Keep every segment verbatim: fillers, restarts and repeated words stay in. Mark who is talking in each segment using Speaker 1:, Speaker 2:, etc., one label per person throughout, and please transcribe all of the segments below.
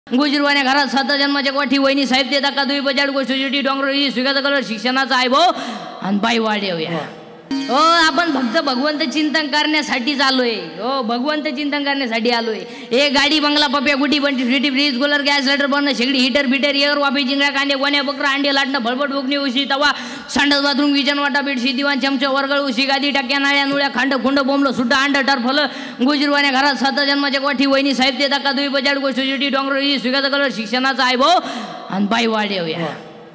Speaker 1: गुजरवाने घरात सात जन्माच्या कोठी वहिनी साहेब देता का दुई बजाड गोष्टी डोंगर स्वीकार कलर शिक्षणाचा आहे भाऊ आणि बाई वाढवूया हो आपण फक्त भगवंत चिंतन करण्यासाठी आलोय हो भगवंत चिंतन करण्यासाठी आलोय हे गाडी बंगला पप्या गुटी बंटी फ्रीटी फ्रीज कूलर गॅस सिलेंडर बनणं शेगडी हिटर बिटर एअर वाफी जिंगळ्या कांदे गोण्या बकरा अंडे लाटणं भडभड उगणी उशी तवा संडास बाथरूम किचन वाटा बेडशी दिवाण चमचा वर्गळ उशी गादी टाक्या नाळ्या नुळ्या खांड खुंड बोंबलं सुट्टा अंड टरफल गुजरवाने घरात सात जन्माच्या कोठी वहिनी साहेब देता का दुई बजाड गोष्टी डोंगर स्वीकार कलर शिक्षणाचा आहे भाऊ आणि बाई वाढवूया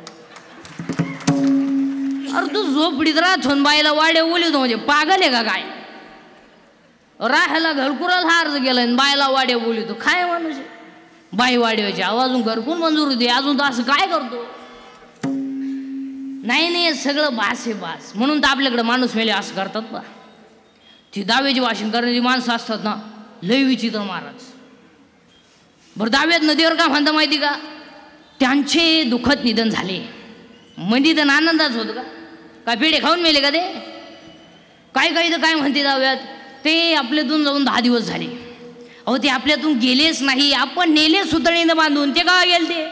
Speaker 1: अरे तू झोपडीत राहतो बाईला वाडे बोलितो म्हणजे पागल आहे का काय राहायला घरकुराच हार गेलाय बायला वाडे बोलितो काय माणूस बाई वाड्याची आवाज घरकुन मंजूर होते अजून तर असं काय करतो नाही नाही सगळं बास आहे बास म्हणून तर आपल्याकडे माणूस मेले असं करतात बा ती दाव्याची भाषण करणारी माणसं असतात ना लय विचित्र महाराज बरं दाव्यात नदीवर का म्हणता माहिती का त्यांचे दुःखद निधन झाले म्हणजे तर आनंदाच होत का काय पेढे खाऊन मेले का ते काय काही तर काय म्हणते दाव्यात ते आपल्यातून जाऊन दहा दिवस झाले अहो ते आपल्यातून गेलेच नाही आपण नेले सुतळीनं बांधून ते का गेले ते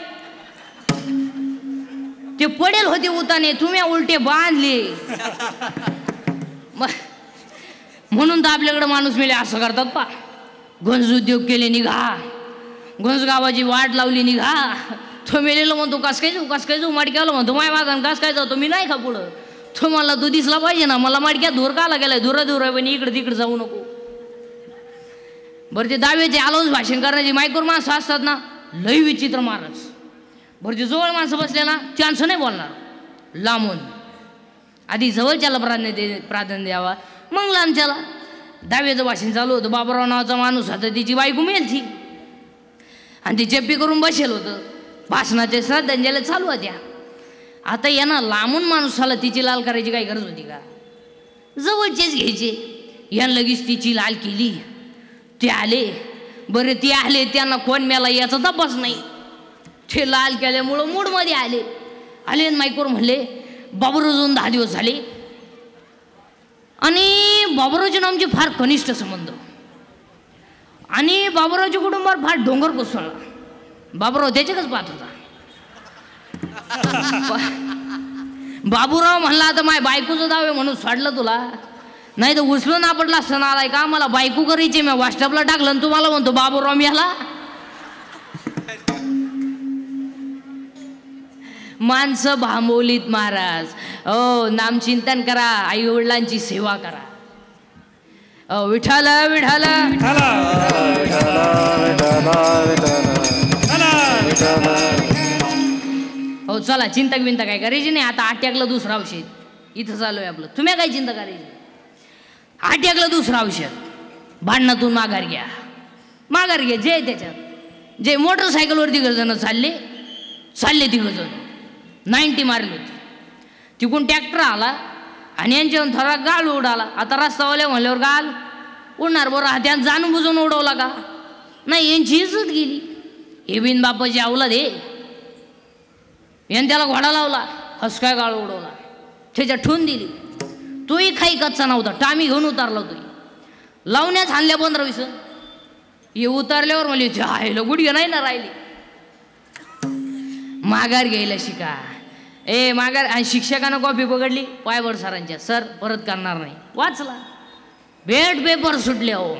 Speaker 1: ते पडेल होते उताने तुम्ही उलटे बांधले म्हणून तर आपल्याकडे माणूस मेले असं करतात पा गंज उद्योग केले निघा गंज गावाची वाट लावली निघा तो मेलेला म्हणतो कस काय जाऊ कस काय जाऊ माडक्याला म्हणतो माय मागा कस काय जातो मी नाही का पुढं तो मला तू दिसला पाहिजे ना मला माडक्यात धूर काला गेलाय धुरा धुर आहे पण इकडे तिकडे जाऊ नको बरं ते दाव्याचे आलोच भाषण करण्याची मायकोर माणसं असतात ना लय विचित्र महाराज बरं ते जवळ माणसं बसले ना त्यांचं नाही बोलणार लांबून आधी जवळच्याला प्राधान्य दे प्राधान्य द्यावा मग लांबच्याला दाव्याचं भाषण चालू होतं बाबराव नावाचा माणूस होता तिची बायको मेलची आणि ती चेप्पी करून बसेल होतं भाषणाचे श्रद्धांजली चालू होत्या आता यांना लांबून माणूसाला तिची लाल करायची काही गरज होती का जवळचेच घ्यायचे यानं लगेच तिची लाल केली ते आले बरे ते आले त्यांना कोण मेला याचा तपास नाही ते लाल केल्यामुळं मूडमध्ये आले आले माईकवर म्हणले बाबूराव जाऊन दहा दिवस झाले आणि बाबूरावचे नामचे फार कनिष्ठ संबंध आणि बाबूरावच्या कुटुंबावर फार डोंगर कोसळला बाबूराव त्याच्याकच पाहत होता बाबूराव म्हणला आता माय बायकोचं दावे म्हणून सोडलं तुला नाही तर उचलून ना पडला असताना आलाय का मला बायको करायची मी व्हॉट्सअपला टाकलं आणि तुम्हाला म्हणतो बाबूराव मी आला माणसं भांबवलीत महाराज ओ नामचिंतन करा आई वडिलांची सेवा करा ओ विठाल विठाल हो चला चिंता बिंता काय करायची नाही आता आट्याकलं दुसरं औषध इथं चालू आहे आपलं तुम्ही काय चिंता करायची आट्याकलं दुसरं औषध भांडणातून माघार घ्या माघार घ्या जे त्याच्यात जे मोटरसायकलवर तिघ जण चालले चालले तिघ जण नाईन्टी मारली होती तिकून ट्रॅक्टर आला आणि यांच्यावर थोडा गाळ उडाला आता रस्तावाल्या म्हणल्यावर गाल उडणार बरं त्यात जाणून बुजून उडवला का नाही यांची इज्जत गेली हे बिन बापाची अवलाद हे याने त्याला घोडा लावला हसकाय गाळ उडवला त्याच्या ठून दिली तोही काही कच्चा नव्हता टामी घेऊन उतारला तोही लावण्याच आणल्या पंधरा वीस हे उतारल्यावर म्हणले हायला गुडघे नाही ना राहिली माघार घ्यायला शिका ए माघार आणि शिक्षकानं कॉपी पकडली पायवर सरांच्या सर परत करणार नाही वाचला भेट पेपर सुटले हो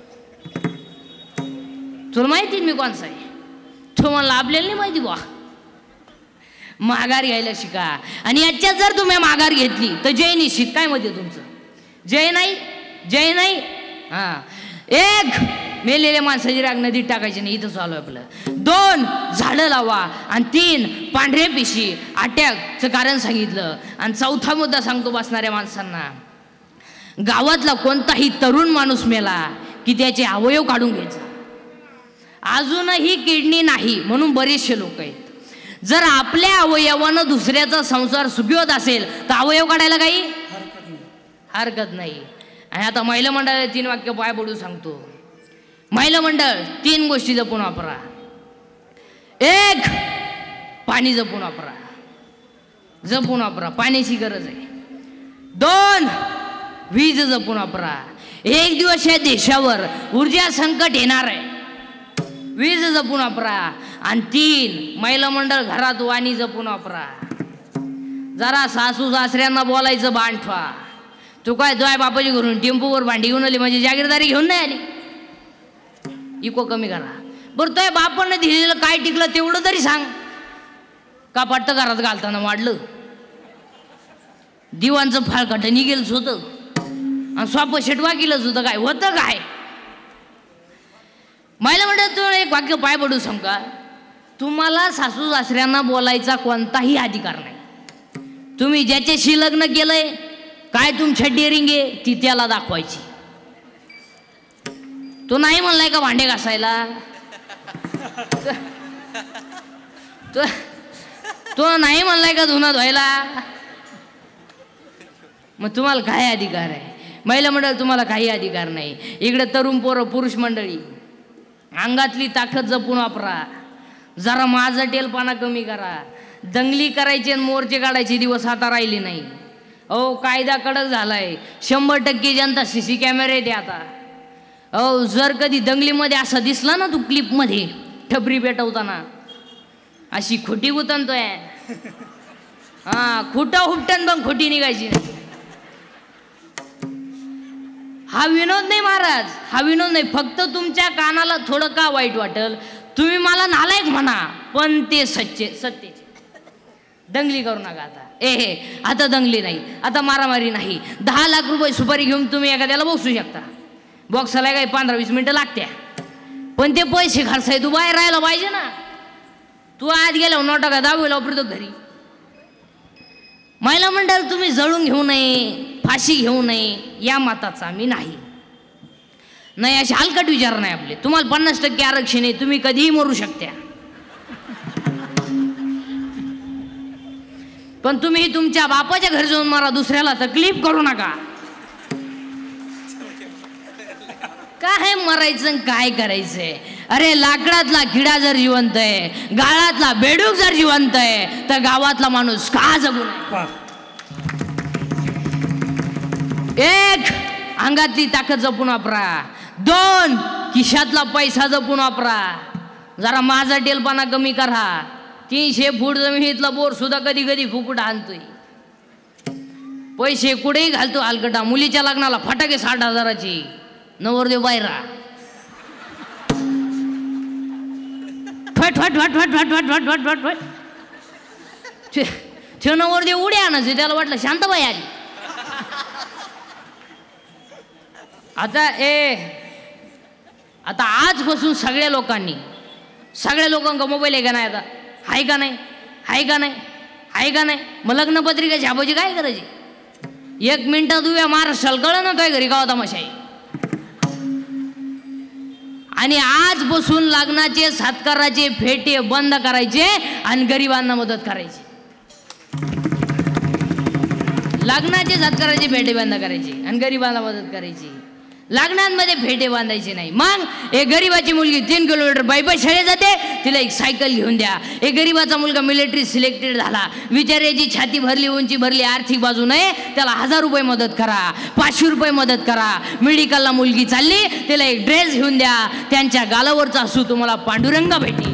Speaker 1: तुला माहिती मी कोणचा आहे तो म्हणला आपल्याला नाही माहिती बा माघार घ्यायला शिका आणि याच्यात जर तुम्ही माघार घेतली तर जय निश्चित काय मध्ये तुमचं जय नाही जय नाही हां एक मेलेल्या माणसाची राग नदीत टाकायची नाही इथं चालू आहे आपलं दोन झाडं लावा आणि तीन पांढरे पिशी अटॅकचं कारण सांगितलं आणि चौथा मुद्दा सांगतो बसणाऱ्या माणसांना गावातला कोणताही तरुण माणूस मेला की त्याचे अवयव काढून घ्यायचा अजूनही किडनी नाही म्हणून बरेचसे लोक आहेत जर आपल्या अवयवानं दुसऱ्याचा संसार सुखी होत असेल तर अवयव काढायला काही हरकत नाही आणि आता महिला मंडळाला तीन वाक्य पाय पडून सांगतो महिला मंडळ तीन गोष्टी जपून वापरा एक पाणी जपून वापरा जपून वापरा पाण्याची गरज आहे दोन वीज जपून वापरा एक दिवस या देशावर ऊर्जा संकट येणार आहे वीज जपून वापरा. आणि तीन महिला मंडळ घरात वाणी जपून वापरा. जरा सासू सासऱ्यांना बोलायचं बाण ठेवा. तू काय तुझ्या बापाची घरून टेम्पोवर भांडी घेऊन आली म्हणजे जागीरदारी घेऊन नाही आली. इको कमी करा. बरं तुझ्या बापानं दिलेलं काय टिकलं तेवढं तरी सांग. का पट्ट घरात घालताना वाढलं. दिवांचं फाळकट निघेलच होतं आणि स्वाप शेटवा केलंच होतं. काय होतं काय. महिला मंडळात तुला एक वाक्य पाय पडू समका. तुम्हाला सासू सासऱ्यांना बोलायचा कोणताही अधिकार नाही. तुम्ही ज्याच्याशी लग्न केलंय काय तुमच्या डेअरिंग आहे ती त्याला दाखवायची. तो नाही म्हणलाय का भांडे घासायला. तो तो नाही म्हणलाय का धुणं धुवायला. मग तुम्हाला काय अधिकार आहे. महिला मंडळ तुम्हाला काही अधिकार नाही. इकडे तरुण पोरं पुरुष मंडळी अंगातली ताकद जपून वापरा. जरा माझा टेलपणा कमी करा. दंगली करायची आणि मोर्चे काढायचे दिवस आता राहिले नाही. अहो कायदा कडक झालाय. शंभर टक्के जनता सी सी कॅमेरे द्या आता. अहो जर कधी दंगलीमध्ये असा दिसला ना तू क्लिपमध्ये ठबरी पेटवताना अशी खोटी गुतनतोय. हा खोटा हुपटन पण खोटी निघायची नाही. हा विनोद नाही महाराज. हा विनोद नाही. फक्त तुमच्या कानाला थोडं का वाईट वाटेल. तुम्ही मला नालायक म्हणा पण ते सच्चे सत्य. दंगली करू नका आता. ए हे आता दंगली नाही. आता मारामारी नाही. दहा लाख रुपये सुपारी घेऊन तुम्ही एखाद्याला बसू शकता. बॉक्सला काही पंधरा वीस मिनिटं लागत्या पण ते पैसे खर्चाय तू बाहेर राहायला पाहिजे ना. तू आत गेल्यावर नोटा का दाबूला वापरतो घरी. महिला मंडळ तुम्ही जळून घेऊ नये फाशी घेऊ नये या मताचा मी नाही. नाही असे हलकट विचार नाही आपले. तुम्हाला पन्नास टक्के आरक्षण आहे. तुम्ही कधीही मरू शकता. पण तुम्ही तुमच्या बापाच्या घरी जाऊन मारा. दुसऱ्याला तकलीफ करू नका. काय मरायचं काय करायचंय. अरे लाकडातला किडा जर जिवंत आहे गाळातला बेडूक जर जिवंत आहे तर गावातला माणूस का जगू नये. एक अंगातली ताकद जपून वापरा. दोन खिशातला पैसा जपून वापरा. जरा माझा टेलपणा कमी करा. तीनशे फूट जमिनीतला बोर सुद्धा कधी कधी फुकट आणतोय. पैसे कुठेही घालतो हलकटा. मुलीच्या लग्नाला फटाके साठ हजाराची नवरदेव बायरा फट फट फट फट फट फट फट फट फट फट ते नवरदेव उड्या आणायचे. त्याला वाटलं शांताबाई आली. आता ए आता आजपासून सगळ्या लोकांनी सगळ्या लोकांना मोबाईल आहे का नाही. आता आहे का नाही आहे का नाही आहे का नाही. मग लग्नपत्रिका छापायची काय करायची. एक मिनिटात उभ्या महाराष्ट्राला कळ ना काय घरी गावा तमाशा आहे. आणि आजपासून लग्नाचे सत्काराचे फेटे बंद करायचे आणि गरिबांना मदत करायची. लग्नाचे सत्काराचे फेटे बंद करायचे आणि गरिबांना मदत करायची. लग्नांमध्ये फेटे बांधायचे नाही. मग एक गरीबाची मुलगी तीन किलोमीटर बायपाय शाळेत जाते तिला एक सायकल घेऊन द्या. एक गरीबाचा मुलगा मिलिटरी सिलेक्टेड झाला विचारायची छाती भरली उंची भरली आर्थिक बाजू नाही त्याला हजार रुपये मदत करा. पाचशे रुपये मदत करा. मेडिकलला मुलगी चालली तिला एक ड्रेस घेऊन द्या. त्यांच्या गालावरचा हसू तुम्हाला पांडुरंग भेटेल.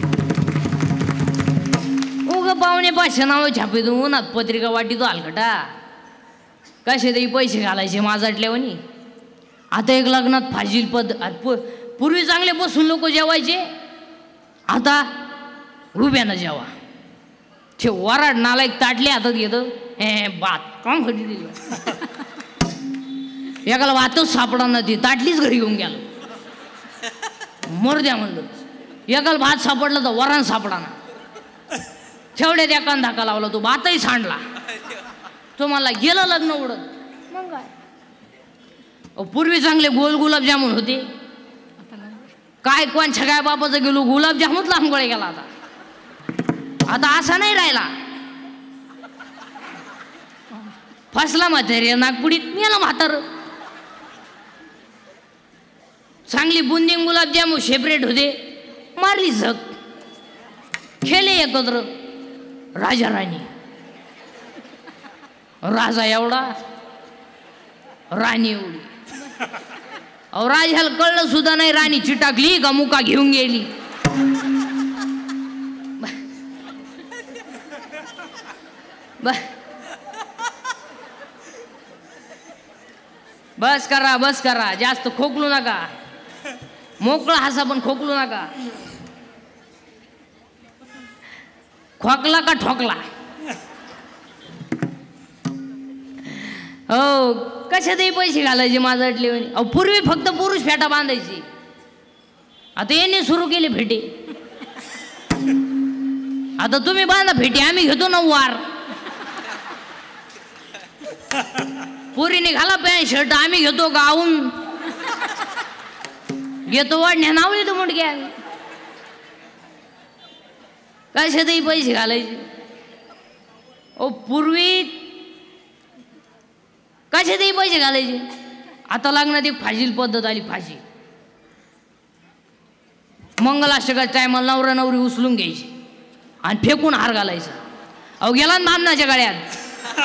Speaker 1: उग पाहुणे पाचशे नाव छापे तू उन्हात पत्रिका वाटी तो हलकटा कसे तरी पैसे घालायचे माझाटल्यावानी. आता एक लग्नात फाजील पद. पूर्वी चांगले बसून लोक जेवायचे आता उभ्यानं जेवा. ते वराड नालायक ताटले हातात घेतं. हे बात काम कधी दिली. एकाला वातच सापडा ना ती ताटलीच घरी घेऊन गेलो. मर द्या म्हणलं. एकाला भात सापडला तर वरण सापडा ना. तेवढ्यात एकान धाका लावला तो भातही सांडला. तो मला गेलं लग्न उडत. मग काय पूर्वी चांगले गोल गुलाबजामुन होते. काय कोणच्या काय बापाचं गेलो गुलाबजामुनच लांबगळे गेला. आता आता असा नाही राहिला. फसला म्हातारी नागपुडीत मेला म्हातार. चांगली बुंदी गुलाबजामुन सेपरेट होते मारली झक. खेळले एकत्र राजा राणी. राजा एवढा राणी एवढी. अहो राजाला कळलं सुद्धा नाही राणी चिटाकली का मुका घेऊन गेली. बस करा बस करा, जास्त खोकलू नका. मोकळा हसा पण खोकलू नका. खोकला का ठोकला. हो कशातही पैसे घालायचे माझं अटले. अहो पूर्वी फक्त पुरुष फेटा बांधायची, आता यांनी सुरू केले फेटे. आता तुम्ही बांधा फेटे, आम्ही घेतो ना वार. पुरीने घाला पॅन्ट शर्ट, आम्ही घेतो गाऊन. घेतो वाढण्या नाव येतो मुंडक्या. कशातही पैसे घालायचे. ओ पूर्वी कशातही पैसे घालायचे. आता लग्नात एक फाजील पद्धत आली. फाजी मंगलाष्टकाच्या टायमाला नवरा नवरी उचलून घ्यायची आणि फेकून हार घालायचा. अहो गेला ना बामणाच्या गळ्यात.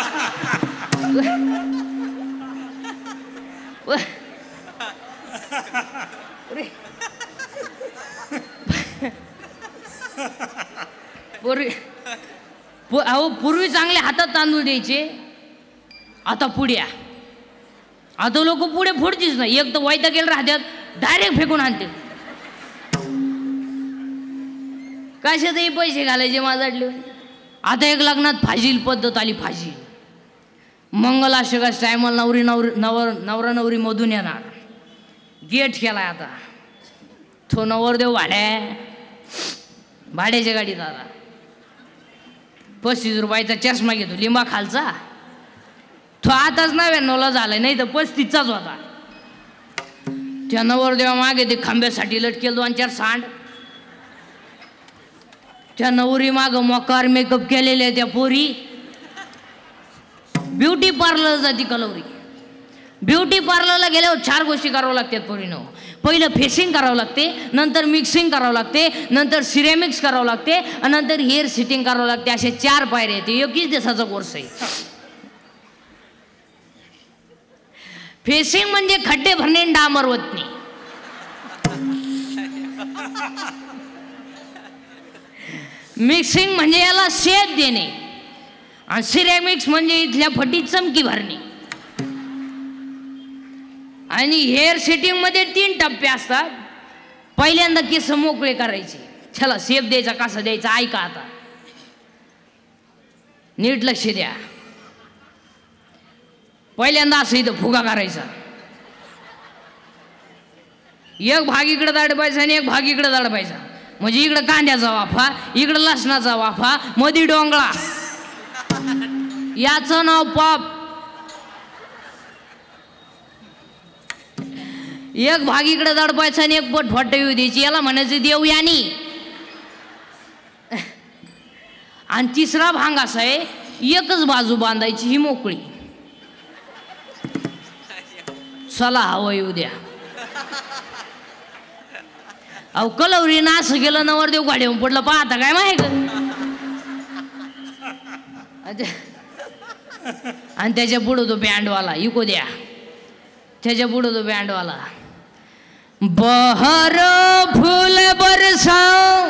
Speaker 1: पूर्वी अहो पूर्वी चांगले हातात तांदूळ द्यायचे, आता पुड्या. आता लोक पुढे फोडतीच नाही. एक तर वायता केलं राहतात, डायरेक्ट फेकून आणते. कशातही पैसे घालायचे माझ्याकडले. आता एक लग्नात फाजील पद्धत आली. फाजील मंगलाष्टकाच्या टायमाला नवरी नवरी नवर नवरा नवरी मधून येणार. गेट केलाय आता. तो नवरदेव भाड्या भाड्याच्या गाडीत आला. पस्तीस रुपयाचा चष्मा घेतो लिंबा खालचा. तो आताच नव्याण्णवला झालाय, नाही तर पस्तीसचाच होता. त्या नवरदेवा मागे ते खांब्यासाठी लटकेल दोन चार सांड. त्या नवरी माग मोकार मेकअप केलेले त्या पोरी. ब्युटी पार्लर जाती कलवरी. ब्युटी पार्लरला गेल्यावर चार गोष्टी करावं लागतात पोरीनं. पहिलं फेसिंग करावं लागते, नंतर मिक्सिंग करावं लागते, नंतर सिरेमिक्स करावं लागते आणि नंतर हेअर सिटिंग करावं लागते. असे चार पायऱ्या येते. एकच दिवसाचा कोर्स आहे. फेसिंग म्हणजे खड्डे भरणे डांबर वतणे. मिक्सिंग म्हणजे याला शेप देणे आणि सिरेमिक्स म्हणजे इथल्या फटीत चमकी भरणे. आणि हेअर सेटिंग मध्ये तीन टप्पे असतात. पहिल्यांदा केस मोकळे करायचे, त्याला शेप द्यायचा. कसा द्यायचा ऐका आता, नीट लक्ष द्या. पहिल्यांदा असं इथं फुगा करायचा. एक भाग इकडे दाडपायचा आणि एक भाग इकडे दाडपायचा. म्हणजे इकडं कांद्याचा वाफा, इकडं लसणाचा वाफा, मधी डोंगळा. याचं नाव पाप. एक भाग इकडे दडपायचा आणि एक बोट फट येऊ द्यायची. याला म्हणायचं देवयानी. आणि तिसरा भाग असा आहे, एकच बाजू बांधायची ही मोकळी. चला हवं येऊ द्या. अहो कलवरीनं असं गेलं नवरदेव गाडीवर पडलं. पाहता काय माहिती. आणि त्याच्या पुढं तो बँडवाला इको द्या. त्याच्या पुढं तो बँडवाला. बहर फूल बरसाओ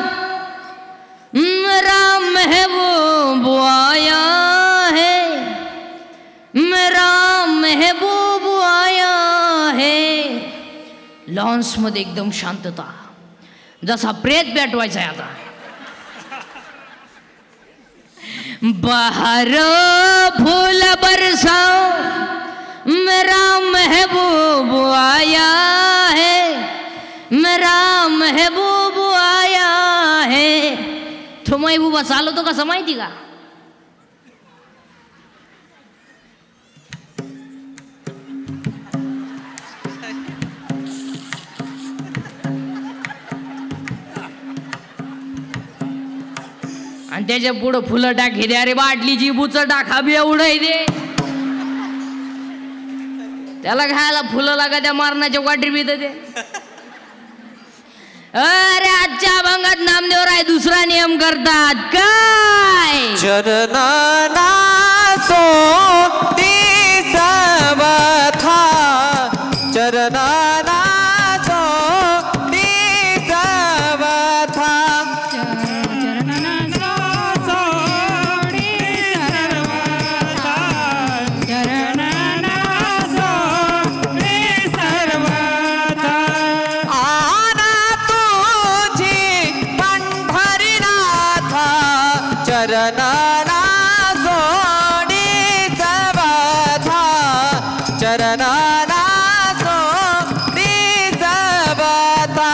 Speaker 1: मेरा महबूब आया है, मेरा महबूब आया है. लॉन्स मध्ये एकदम शांतता, जसा प्रेत पेटवायचा आहे आता. बहर फूल बरसाओ मेरा महबूब आया है, मेरा महबूब आया है. तो महबूबा चालवतो कसं माहिती का. आणि त्याच्या पुढं फुलं टाकी दे. अरे बाटलीची बुच टाका बी एवढं दे. त्याला खायला फुलं लागा त्या मारण्याच्या वाटी बी दे. अरे आजच्या अभंगात नामदेव राय दुसरा नियम करतात. काय
Speaker 2: चरणाना सोती सब था, चरणाना चरणाना सोडी सबथा चरणाना सोडी सबथा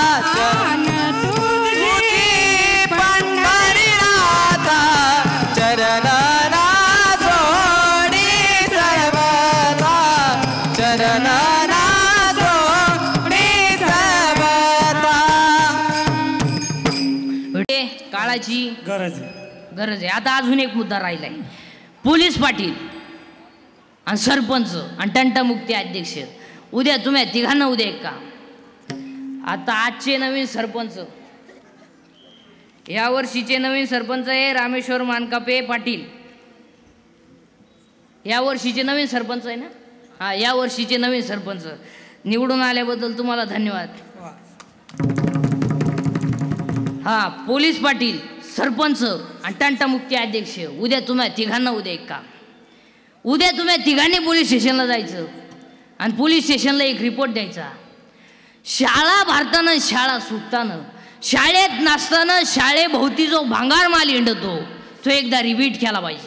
Speaker 2: तुझी पंढरीनाथा चरणाना सोडी सबथा चरणाना सोडी सबथा
Speaker 1: काळाची
Speaker 3: गरज
Speaker 1: गरज आहे. आता अजून एक मुद्दा राहिलाय. पोलीस पाटील आणि सरपंच आणि तंटामुक्ती अध्यक्ष उद्या तुम्ही तिघांना उद्या एक का. आता आजचे नवीन सरपंच या वर्षीचे नवीन सरपंच आहे रामेश्वर मानकापे पाटील. या वर्षीचे नवीन सरपंच आहे ना. हा या वर्षीचे नवीन सरपंच निवडून आल्याबद्दल तुम्हाला धन्यवाद. हा पोलीस पाटील सरपंच आणि तंटामुक्ती अध्यक्ष उद्या तुम्ही तिघांना उद्या एक का. उद्या तुम्ही तिघांनी पोलीस स्टेशनला जायचं आणि पोलीस स्टेशनला एक रिपोर्ट द्यायचा. शाळा भारतानं शाळा सुटताना शाळेत नसताना शाळेभोवती जो भांगार माल हिंडतो तो एकदा रिपीट केला पाहिजे.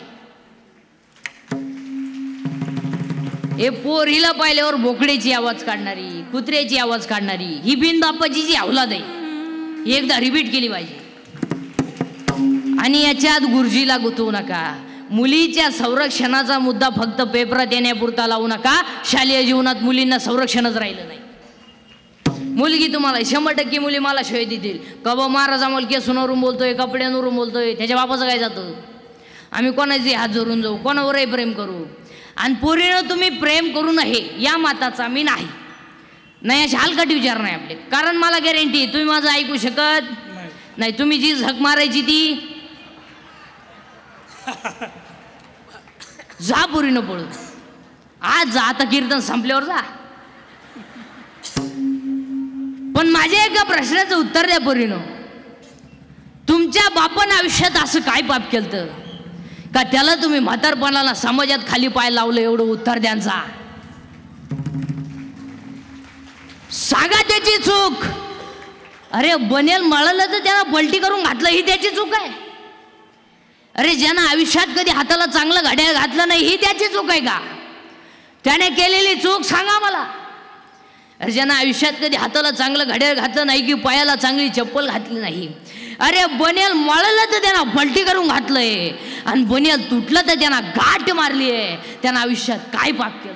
Speaker 1: हे पोरीला पाहिल्यावर बोकड्याची आवाज काढणारी कुत्र्याची आवाज काढणारी ही बिनबापाची अवलाद आहे एकदा रिपीट केली पाहिजे. आणि याच्यात गुरुजीला गुंतवू नका. मुलीच्या संरक्षणाचा मुद्दा फक्त पेपरात येण्यापुरता लावू नका. शालेय जीवनात मुलींना संरक्षणच राहिलं नाही. मुलगी तुम्हाला शंभर टक्के मुली मला शिवाय देतील का बा महाराज आम्हाला केसूनवरून बोलतोय कपड्यांवरून बोलतोय त्याच्या बापाचं काय जातं. आम्ही कोणाचे हात जोडून जाऊ कोणावरही प्रेम करू. आणि पोरीनं तुम्ही प्रेम करू नये या माताचा मी नाही नाही अशी हलकट विचार नाही आपले. कारण मला गॅरंटी तुम्ही माझं ऐकू शकत नाही. तुम्ही जी झक मारायची ती जा पोरीनं पळून आज जा. आता कीर्तन संपल्यावर जा. पण माझ्या एका प्रश्नाचं उत्तर द्या पोरीनं. तुमच्या बापानं आयुष्यात असं काय पाप केलं का त्याला तुम्ही म्हातारपणाला समाजात खाली पाय लावलं एवढं उत्तर द्यांचा. सांगा त्याची चूक. अरे बनेल मळलं तर त्याला पलटी करून घातलं ही त्याची चूक आहे. अरे ज्यानं आयुष्यात कधी हाताला चांगलं घड्याळ घातलं नाही ही त्याची चूक आहे का. त्याने केलेली चूक सांगा मला. अरे ज्यानं आयुष्यात कधी हाताला चांगलं घड्याळ घातलं नाही की पायाला चांगली चप्पल घातली नाही. अरे बनेल मळलं तर त्यांना पलटी करून घातलंय आणि बनेल तुटलं तर त्यांना गाठ मारली आहे. त्यानं आयुष्यात काय पाप केलं.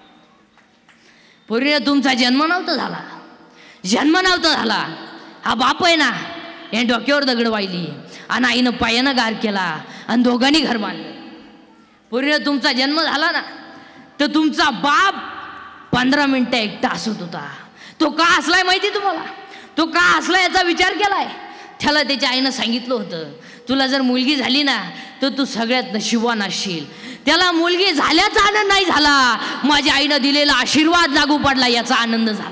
Speaker 1: पोरीने तुमचा जन्म नव्हता झाला जन्म नव्हता झाला. हा बाप आहे ना या डोक्यावर दगड वाहिली आणि आईनं पायानं गार केला आणि दोघांनी घर बांधलं. पोरीने तुमचा जन्म झाला ना तर तुमचा बाप पंधरा मिनिटं एकटा असत होता. तो का असलाय माहिती तुम्हाला. तो का असला याचा विचार केलाय. त्याला त्याच्या आईनं सांगितलं होतं तुला जर मुलगी झाली ना तर तू सगळ्यात नशिबवान असशील. त्याला मुलगी झाल्याचा आनंद नाही झाला माझ्या आईनं दिलेला आशीर्वाद लागू पडला याचा आनंद झाला.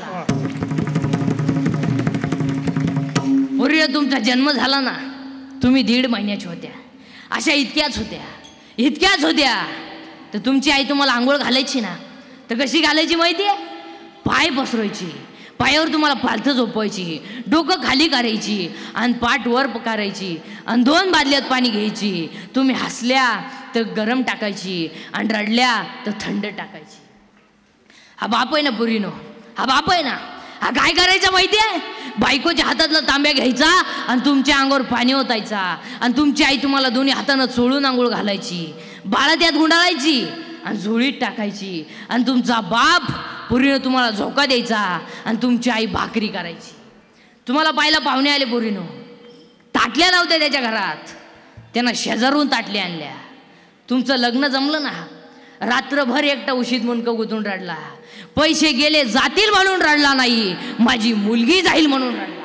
Speaker 1: पोरीने तुमचा जन्म झाला ना तुम्ही दीड महिन्याच्या होत्या. अशा इतक्याच होत्या इतक्याच होत्या तर तुमची आई तुम्हाला आंघोळ घालायची ना तर कशी घालायची माहिती आहे. पाय पसरायची पायावर तुम्हाला पालथं झोपवायची डोकं खाली करायची आणि पाठ वर करायची आणि दोन बादल्यात पाणी घ्यायची. तुम्ही हसल्या तर गरम टाकायची आणि रडल्या तर थंड टाकायची. हा बाप आहे ना पोरीनो हा बाप आहे ना. हा काय करायचा माहिती आहे. बायकोच्या हातातला तांब्या घ्यायचा आणि तुमच्या अंगावर पाणी ओतायचा आणि तुमची आई तुम्हाला दोन्ही हातानं चोळून आंघोळ घालायची. बाळा त्यात गुंडाळायची आणि झोळीत टाकायची आणि तुमचा बाप पोरीनं तुम्हाला झोका द्यायचा आणि तुमची आई भाकरी करायची. तुम्हाला पाहायला पाहुणे आले पोरीनं ताटल्या नव्हत्या त्याच्या घरात त्यांना शेजारून ताटल्या आणल्या. तुमचं लग्न जमलं ना रात्रभर एकटा उशीत मुंडकं गुंतून रडला. पैसे गेले जातील म्हणून रडला नाही माझी मुलगी जाईल म्हणून रडला.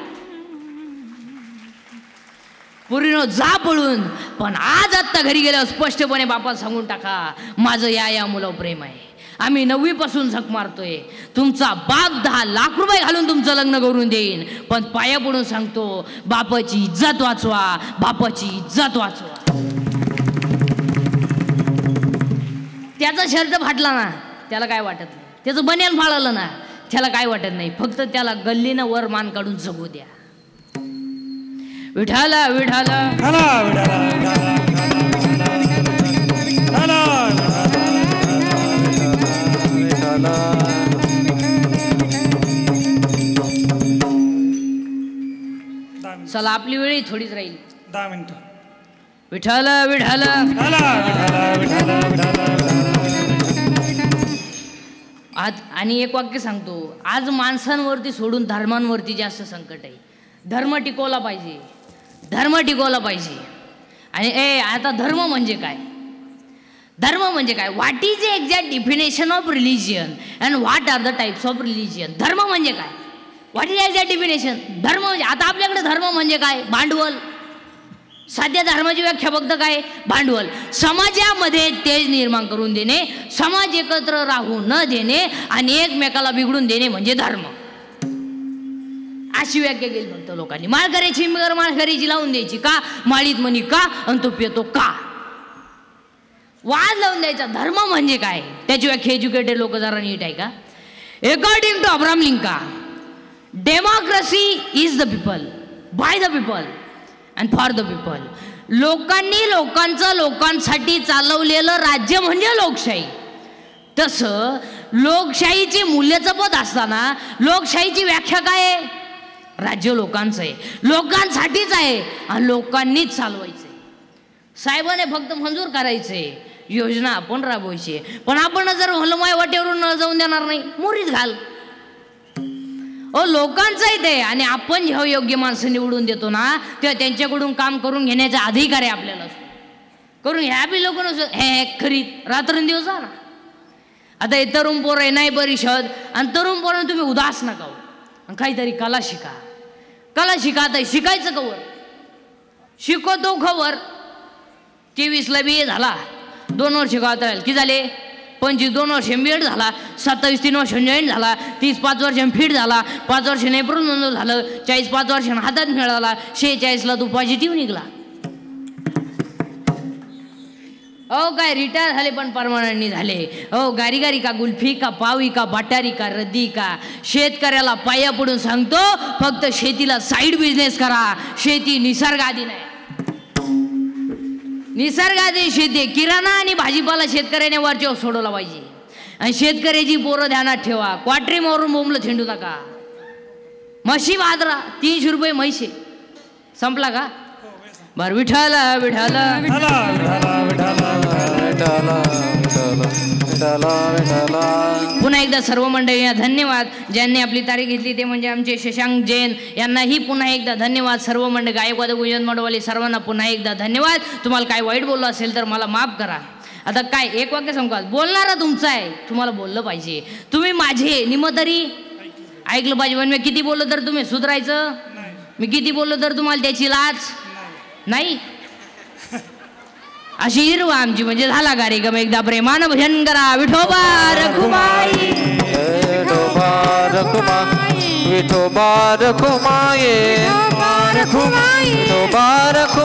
Speaker 1: पोरीनो जा पळून. पण आज आत्ता घरी गेल्यावर स्पष्टपणे बापाला सांगून टाका माझं या या मुलावर प्रेम आहे. आम्ही नववी पासून झक मारतोय. तुमचा बाप दहा लाख रुपये घालून तुमचं लग्न करून देईन पण पाया पडून सांगतो बापाची इज्जत वाचवा बापाची इज्जत वाचवा. त्याचा शर्ट फाटला ना त्याला काय वाटत नाही. त्याचं बनियान फाळलं ना त्याला काय वाटत नाही. फक्त त्याला गल्लीनं वर मान काढून जगू द्या. विठाला विठाला
Speaker 3: विठाला विठाला
Speaker 1: चला आपली वेळही थोडीच राहील.
Speaker 3: दहा मिनिटं.
Speaker 1: विठ्ठल विठ्ठल आज आणि एक वाक्य सांगतो. आज माणसांवरती सोडून धर्मांवरती जास्त संकट आहे. धर्म टिकवला पाहिजे, धर्म टिकवला पाहिजे. आणि ए आता धर्म म्हणजे काय? धर्म म्हणजे काय? What is the exact definition of religion and what are the types of religion? धर्म म्हणजे काय? What is exact definition? धर्म म्हणजे आता आपल्याकडे धर्म म्हणजे काय? भांडवल. साध्या धर्माची व्याख्या फक्त काय? भांडवल. समाजामध्ये तेज निर्माण करून देणे, समाज एकत्र राहू न देणे आणि एकमेकाला बिघडून देणे म्हणजे धर्म. अशी व्याख्या केली फक्त लोकांनी. माळकऱ्याची मिगर माळकऱ्याची लावून द्यायची का? माळीत म्हणी का आणि तो पितो का? वाद लावून द्यायचा. धर्म म्हणजे काय? त्याची व्याख्या एज्युकेटेड लोक जरा नीट आहे का? According to Abraham Lincoln, democracy is the people, by the people and for the people. लोकांनी लोकांचं लोकांसाठी चालवलेलं राज्य म्हणजे लोकशाही. तसं लोकशाहीची मूल्यचं पद असताना लोकशाहीची व्याख्या काय आहे? राज्य लोकांचं आहे, लोकांसाठीच आहे आणि लोकांनीच चालवायचं आहे. साहेबाने फक्त मंजूर करायचे, योजना आपण राबवायची. पण आपण जर म्हणलं माय वाटेवरून न जाऊन देणार नाही, मोरीत घाल. ओ लोकांचं आहे ते. आणि आपण जेव्हा योग्य माणसं निवडून देतो ना तेव्हा त्यांच्याकडून काम करून घेण्याचा अधिकार आहे आपल्याला. करून ह्या बी लोक नसतो हे खरी रात्रंदिवस ना. आता हे तरुण पोर आहे नाही परिषद आणि तरुण पोरांना तुम्ही उदास नका हो. आणि काहीतरी कला शिका, कला शिका. आता शिकायचं कवर? शिकवतो खबर. तेवीसला बी ए झाला, दोन वर्ष गावात राहील की झाले पंचवीस, दोन वर्ष बी एड झाला, सत्तावीस तीन वर्ष जॉईन झाला, तीस पाच वर्ष फिट झाला, पाच वर्ष एप्रिल नोंद झालं, चाळीस पाच वर्ष हातात मिळाला, शेहेचाळीसला तू पॉझिटिव्ह निघला. अहो काय रिटायर झाले पण परमनंटनी झाले. अहो गारी गारी का गुल्फी का पावी का बाटारी का रद्दी का. शेतकऱ्याला पाया पडून सांगतो फक्त शेतीला साईड बिझनेस करा. शेती निसर्गाधीन आहे, निसर्गाधीन शेती. किराणा आणि भाजीपाला शेतकऱ्याने वरच्यावर सोडवला पाहिजे. आणि शेतकऱ्याची पोरं ध्यानात ठेवा. क्वाटरी मारून बोंबलं थेंडू नका. म्हशी भादरा तीनशे रुपये म्हैसे संपला का? बर विठ्ठल विठ्ठल पुन्हा एकदा सर्व मंडळींना धन्यवाद. ज्यांनी आपली तारीख घेतली ते म्हणजे आमचे शशांक जैन यांनाही पुन्हा एकदा धन्यवाद. सर्व मंडळ गायकवाद गुंजन मंडळवाले सर्वांना पुन्हा एकदा धन्यवाद. तुम्हाला काय वाईट बोललं असेल तर मला माफ करा. आता काय एक वाक्य सांगू का? बोलणारा तुमचा आहे, तुम्हाला बोललं पाहिजे. तुम्ही माझे निम तरी ऐकलं पाहिजे. पण मी किती बोललो तर तुम्ही सुधारायचं? मी किती बोललो तर तुम्हाला त्याची लाज नाही? अशी हिरवा आमची म्हणजे झाला कार्यक्रम. एकदा प्रेमानं भजन करा. विठोबा रखुमाई,
Speaker 2: विठोबा रखुमाई, विठोबा रखुमाई, विठोबा रखुमाई.